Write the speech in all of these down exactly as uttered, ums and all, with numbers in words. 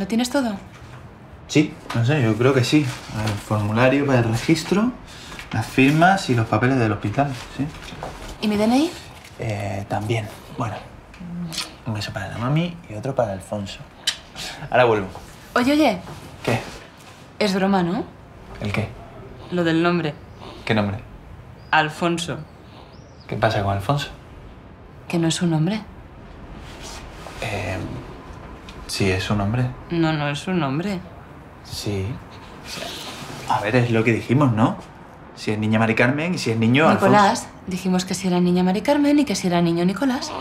¿Lo tienes todo? Sí, no sé, yo creo que sí. El formulario para el registro, las firmas y los papeles del hospital, ¿sí? ¿Y mi D N I? Eh, también. Bueno, un beso para la mami y otro para Alfonso. Ahora vuelvo. Oye, oye. ¿Qué? Es broma, ¿no? ¿El qué? Lo del nombre. ¿Qué nombre? Alfonso. ¿Qué pasa con Alfonso? Que no es un nombre. Eh, sí, es un nombre. No, no es un nombre. Sí. A ver, es lo que dijimos, ¿no? Si es niña Mari Carmen y si es niño Alfonso. Nicolás. Dijimos que si era niña Mari Carmen y que si era niño Nicolás.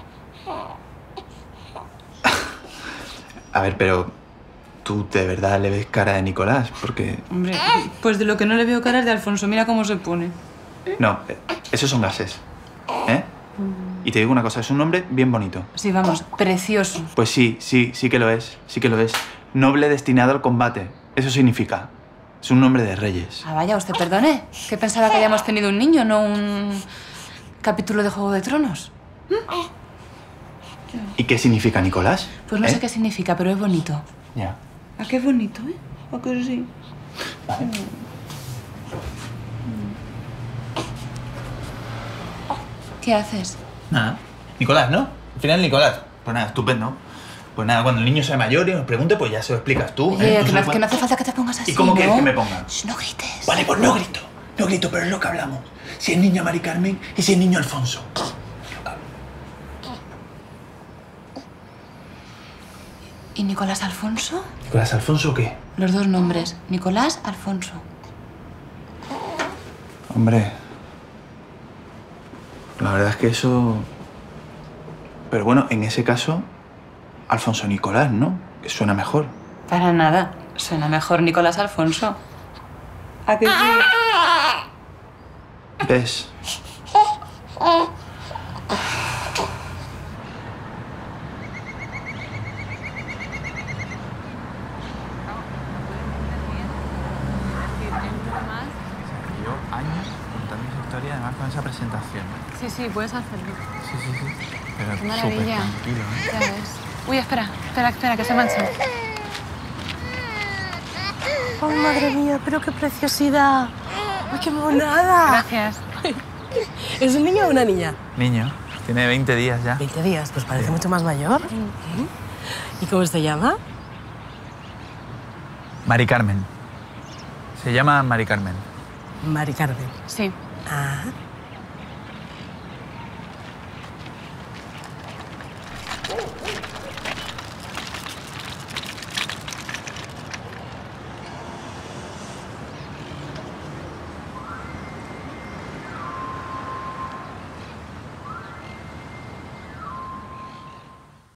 A ver, pero tú de verdad le ves cara de Nicolás, porque... Hombre, pues de lo que no le veo cara es de Alfonso. Mira cómo se pone. No, eh, esos son gases. ¿Eh? Y te digo una cosa, es un nombre bien bonito. Sí, vamos, precioso. Pues sí, sí, sí que lo es, sí que lo es. Noble destinado al combate. Eso significa. Es un nombre de reyes. Ah, vaya, usted perdone. Que pensaba que habíamos tenido un niño, no un capítulo de Juego de Tronos. ¿Y qué significa Nicolás? Pues no ¿Eh? sé qué significa, pero es bonito. Ya. ¿A qué bonito, eh? ¿A qué sí? Vale. ¿Qué haces? Nada. Nicolás, ¿no? Al final Nicolás. Pues nada, estupendo. Pues nada, cuando el niño sea mayor y nos pregunte, pues ya se lo explicas tú. Oye, ¿eh? Tú que, se no, lo que no puedes- hace falta que te pongas así, ¿Y cómo ¿no? quieres que me ponga? Shh, no grites. Vale, pues no grito. No grito, pero es lo que hablamos. Si es niña Mari Carmen y si es niño Alfonso. ¿Y Nicolás Alfonso? ¿Nicolás Alfonso qué? Los dos nombres. Nicolás Alfonso. Hombre. La verdad es que eso... Pero bueno, en ese caso, Alfonso Nicolás, ¿no? Que suena mejor. Para nada. Suena mejor Nicolás Alfonso. ¿A qué sí? ¿Ves? Llevo años contando esa historia, además con esa presentación. Sí, sí, puedes hacerlo. Sí, sí, sí. Pero Qué maravilla. tranquilo, ¿eh? Ya ves. Uy, espera, espera, espera, que se mancha. ¡Ay, madre mía! ¡Pero qué preciosidad! ¡Ay, qué monada! Gracias. ¿Es un niño o una niña? Niño, tiene veinte días ya. veinte días, pues parece mucho más mayor. ¿Y cómo se llama? Mari Carmen. Se llama Mari Carmen. Mari Carmen. Sí. Ah,